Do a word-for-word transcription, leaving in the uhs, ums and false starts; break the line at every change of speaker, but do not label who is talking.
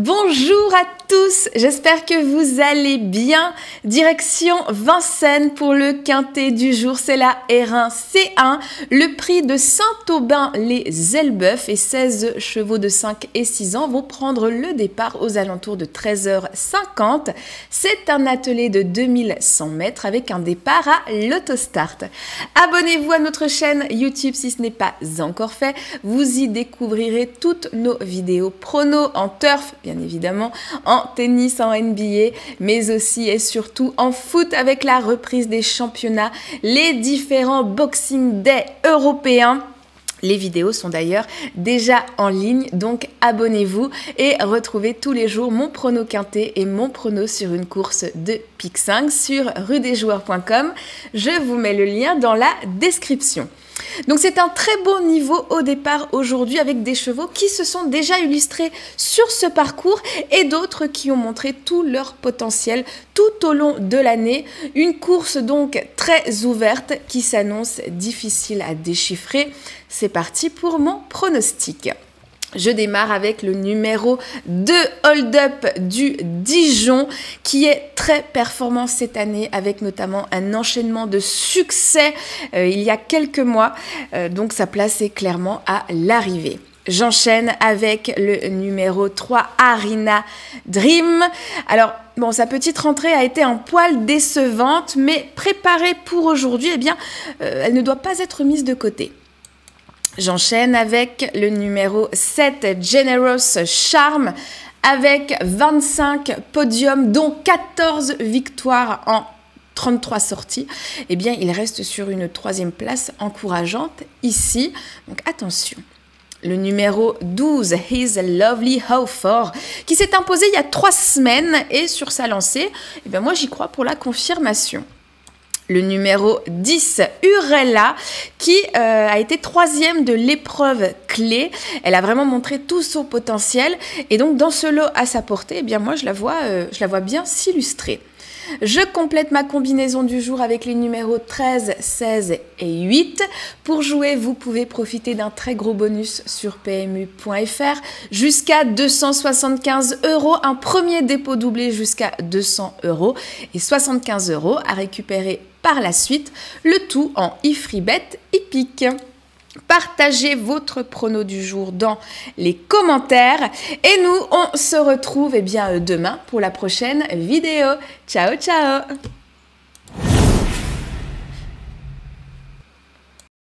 Bonjour à tous, j'espère que vous allez bien. Direction Vincennes pour le quintet du jour, c'est la R un C un. Le prix de Saint-Aubin-les-Elbeuf et seize chevaux de cinq et six ans vont prendre le départ aux alentours de treize heures cinquante. C'est un attelé de deux mille cent mètres avec un départ à l'autostart. Abonnez-vous à notre chaîne YouTube si ce n'est pas encore fait. Vous y découvrirez toutes nos vidéos pronos en turf, bien évidemment, en tennis, en N B A, mais aussi et surtout en foot avec la reprise des championnats, les différents Boxing Day européens. Les vidéos sont d'ailleurs déjà en ligne, donc abonnez-vous et retrouvez tous les jours mon prono quintet et mon prono sur une course de pique cinq sur rue des joueurs point com. Je vous mets le lien dans la description. Donc c'est un très beau niveau au départ aujourd'hui avec des chevaux qui se sont déjà illustrés sur ce parcours et d'autres qui ont montré tout leur potentiel tout au long de l'année. Une course donc très ouverte qui s'annonce difficile à déchiffrer. C'est parti pour mon pronostic. Je démarre avec le numéro deux Hold Up du Dijon qui est très performant cette année avec notamment un enchaînement de succès euh, il y a quelques mois. Euh, donc sa place est clairement à l'arrivée. J'enchaîne avec le numéro trois Arena Dream. Alors bon, sa petite rentrée a été un poil décevante, mais préparée pour aujourd'hui, eh bien, euh, elle ne doit pas être mise de côté. J'enchaîne avec le numéro sept, Generous Charm, avec vingt-cinq podiums, dont quatorze victoires en trente-trois sorties. Eh bien, il reste sur une troisième place encourageante ici. Donc, attention. Le numéro douze, His Lovely Haufort, qui s'est imposé il y a trois semaines et sur sa lancée, eh bien, moi, j'y crois pour la confirmation. Le numéro dix, Urella, qui euh, a été troisième de l'épreuve clé. Elle a vraiment montré tout son potentiel. Et donc, dans ce lot à sa portée, eh bien, moi, je la vois, euh, je la vois bien s'illustrer. Je complète ma combinaison du jour avec les numéros treize, seize et huit. Pour jouer, vous pouvez profiter d'un très gros bonus sur P M U point F R jusqu'à deux cent soixante-quinze euros. Un premier dépôt doublé jusqu'à deux cents euros et soixante-quinze euros à récupérer par la suite. Le tout en e-freebet hippique. Partagez votre prono du jour dans les commentaires et nous on se retrouve eh bien demain pour la prochaine vidéo. Ciao ciao.